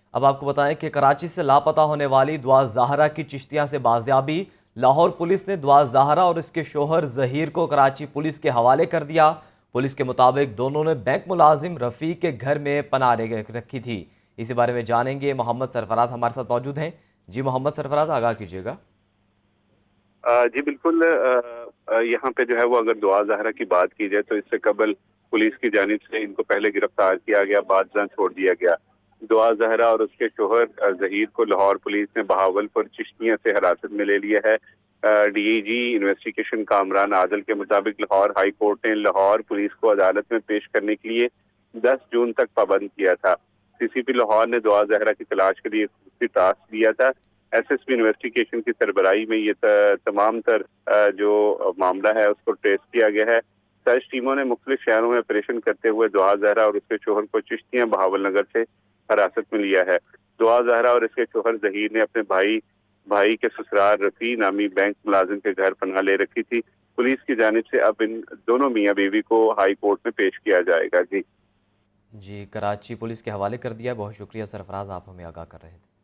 अब आपको बताएं कि कराची से लापता होने वाली दुआ ज़हरा की चिश्तियां से बाजियाबी। लाहौर पुलिस ने दुआ ज़हरा और इसके शोहर जहीर को कराची पुलिस के हवाले कर दिया। पुलिस के मुताबिक दोनों ने बैंक मुलाजिम रफ़ीक के घर में पनाह रखी थी। इसी बारे में जानेंगे, मोहम्मद सरफराज हमारे साथ मौजूद हैं। जी मोहम्मद सरफराज, आगाह कीजिएगा। जी बिल्कुल। यहाँ पे जो है वो अगर दुआ ज़हरा की बात की जाए तो इससे कबल पुलिस की जानिब से इनको पहले गिरफ्तार किया गया, बाद में छोड़ दिया गया। दुआ ज़हरा और उसके शोहर ज़हीर को लाहौर पुलिस ने बहावलपुर चिश्तियां से हिरासत में ले लिया है। डीआईजी इन्वेस्टिगेशन कामरान आदल के मुताबिक लाहौर हाई कोर्ट ने लाहौर पुलिस को अदालत में पेश करने के लिए 10 जून तक पाबंद किया था। सीसीपी लाहौर ने दुआ ज़हरा की तलाश के लिए टास्क दिया था। एसएसपी इन्वेस्टिगेशन की सरबराही में ये तमाम तर जो मामला है उसको ट्रेस किया गया है। सर्च टीमों ने मुख्तलिफ शहरों में ऑपरेशन करते हुए दुआ ज़हरा और उसके शोहर को चिश्तियां बहावल नगर से हिरासत में लिया है। दुआ ज़हरा और इसके शोहर जहीर ने अपने भाई के ससुराल रफी नामी बैंक मुलाजिम के घर पनाह ले रखी थी। पुलिस की जानिब से अब इन दोनों मियाँ बीवी को हाई कोर्ट में पेश किया जाएगा। जी जी, कराची पुलिस के हवाले कर दिया। बहुत शुक्रिया सरफराज, आप हमें आगाह कर रहे थे।